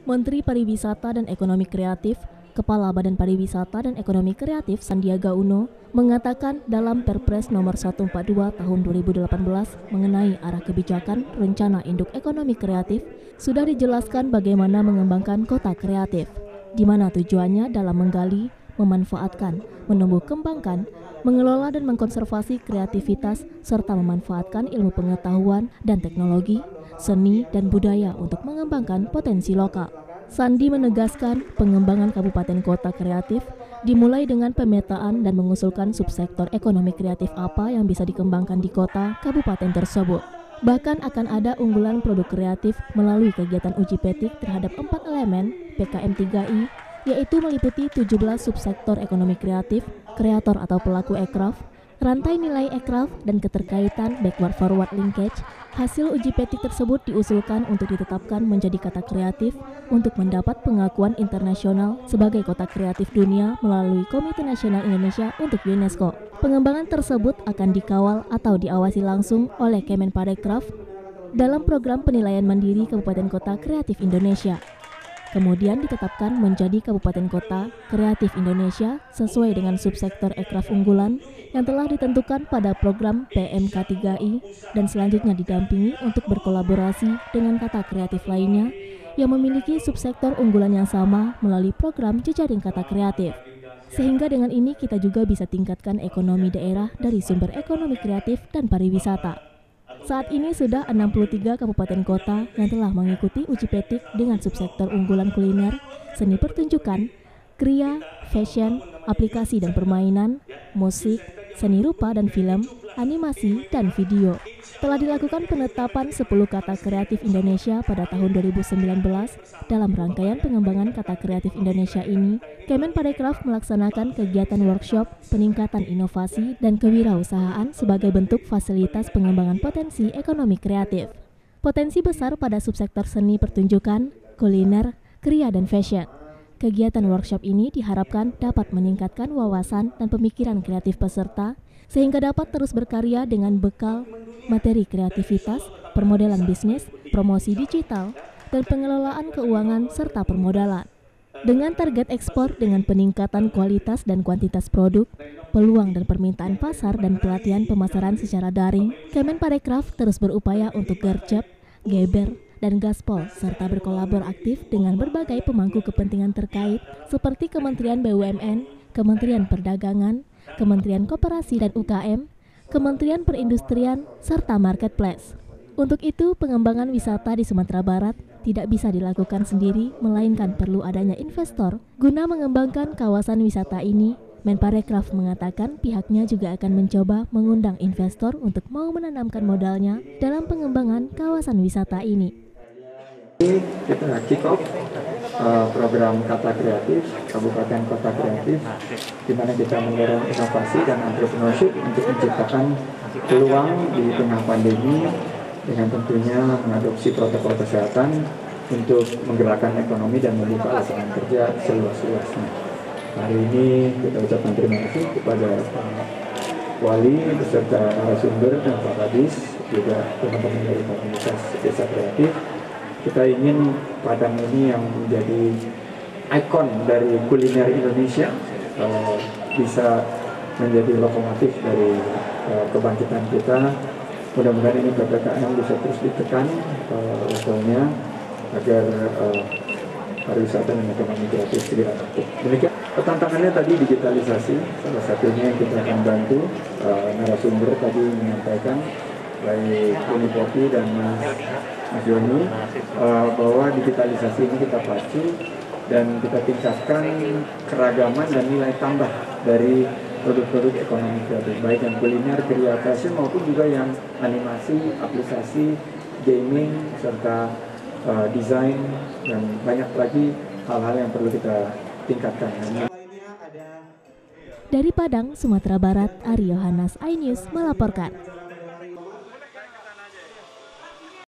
Menteri Pariwisata dan Ekonomi Kreatif, Kepala Badan Pariwisata dan Ekonomi Kreatif Sandiaga Uno mengatakan dalam Perpres nomor 142 tahun 2018 mengenai arah kebijakan rencana induk ekonomi kreatif sudah dijelaskan bagaimana mengembangkan kota kreatif, di mana tujuannya dalam menggali, memanfaatkan, menumbuh kembangkan, mengelola dan mengkonservasi kreativitas serta memanfaatkan ilmu pengetahuan dan teknologi, seni dan budaya untuk mengembangkan potensi lokal. Sandi menegaskan pengembangan kabupaten kota kreatif dimulai dengan pemetaan dan mengusulkan subsektor ekonomi kreatif apa yang bisa dikembangkan di kota kabupaten tersebut. Bahkan akan ada unggulan produk kreatif melalui kegiatan uji petik terhadap 4 elemen PKM 3I, yaitu meliputi 17 subsektor ekonomi kreatif, kreator atau pelaku ekraf, rantai nilai ekraf, dan keterkaitan backward-forward linkage. Hasil uji petik tersebut diusulkan untuk ditetapkan menjadi kata kreatif untuk mendapat pengakuan internasional sebagai kota kreatif dunia melalui Komite Nasional Indonesia untuk UNESCO. Pengembangan tersebut akan dikawal atau diawasi langsung oleh Kemenparekraf dalam program penilaian mandiri Kabupaten Kota Kreatif Indonesia. Kemudian ditetapkan menjadi Kabupaten Kota Kreatif Indonesia sesuai dengan subsektor ekraf unggulan yang telah ditentukan pada program PMK3I dan selanjutnya didampingi untuk berkolaborasi dengan kata kreatif lainnya yang memiliki subsektor unggulan yang sama melalui program jejaring kata kreatif. Sehingga dengan ini kita juga bisa tingkatkan ekonomi daerah dari sumber ekonomi kreatif dan pariwisata. Saat ini sudah 63 kabupaten kota yang telah mengikuti uji petik dengan subsektor unggulan kuliner, seni pertunjukan, kriya, fashion, aplikasi dan permainan, musik, seni rupa dan film, animasi, dan video. Telah dilakukan penetapan 10 kata kreatif Indonesia pada tahun 2019. Dalam rangkaian pengembangan kata kreatif Indonesia ini, Kemenparekraf melaksanakan kegiatan workshop, peningkatan inovasi, dan kewirausahaan sebagai bentuk fasilitas pengembangan potensi ekonomi kreatif. Potensi besar pada subsektor seni pertunjukan, kuliner, kriya, dan fashion. Kegiatan workshop ini diharapkan dapat meningkatkan wawasan dan pemikiran kreatif peserta sehingga dapat terus berkarya dengan bekal materi kreativitas, permodalan bisnis, promosi digital, dan pengelolaan keuangan serta permodalan. Dengan target ekspor dengan peningkatan kualitas dan kuantitas produk, peluang dan permintaan pasar dan pelatihan pemasaran secara daring, Kemenparekraf terus berupaya untuk gercep, geber, dan gaspol serta berkolabor aktif dengan berbagai pemangku kepentingan terkait seperti Kementerian BUMN, Kementerian Perdagangan, Kementerian Koperasi dan UKM, Kementerian Perindustrian, serta Marketplace. Untuk itu, pengembangan wisata di Sumatera Barat tidak bisa dilakukan sendiri, melainkan perlu adanya investor. Guna mengembangkan kawasan wisata ini, Menparekraf mengatakan pihaknya juga akan mencoba mengundang investor untuk mau menanamkan modalnya dalam pengembangan kawasan wisata ini. Kita kick off program Kata Kreatif, Kabupaten Kota Kreatif, di mana kita mendorong inovasi dan entrepreneurship untuk menciptakan peluang di tengah pandemi dengan tentunya mengadopsi protokol kesehatan untuk menggerakkan ekonomi dan membuka lapangan kerja seluas-luasnya. Hari ini kita ucapkan terima kasih kepada Pak Wali beserta narasumber dan Pak Kadis, juga teman-teman dari komunitas Desa Kreatif. Kita ingin Padang ini yang menjadi ikon dari kuliner Indonesia bisa menjadi lokomotif dari kebangkitan kita. Mudah-mudahan ini PPKM bisa terus ditekan levelnya agar pariwisata dan ekonomi kreatif segera tumbuh. Demikian tantangannya tadi digitalisasi, salah satunya yang kita akan bantu. Narasumber tadi menyampaikan baik Uni Popi dan Mas Joni bahwa digitalisasi ini kita pacu dan kita tingkatkan keragaman dan nilai tambah dari produk-produk ekonomi kreatif, baik yang kuliner, kriya, fashion maupun juga yang animasi, aplikasi, gaming, serta desain, dan banyak lagi hal-hal yang perlu kita tingkatkan. Dari Padang, Sumatera Barat, Ari Yohanas, iNews melaporkan.